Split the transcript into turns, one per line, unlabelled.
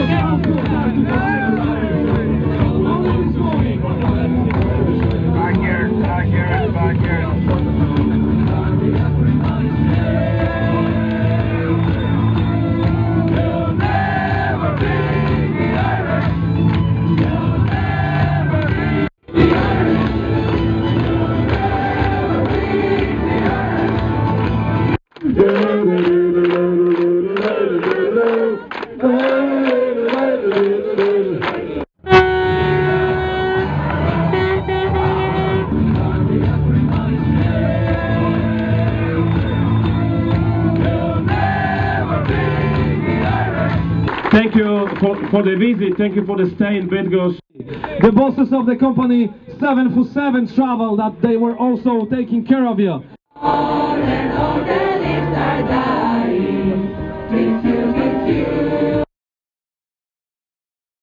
Back here.
Thank you for the visit, thank you for the stay in Bydgoszczy.
The bosses of the company 747 Travel, that they were also taking care of you.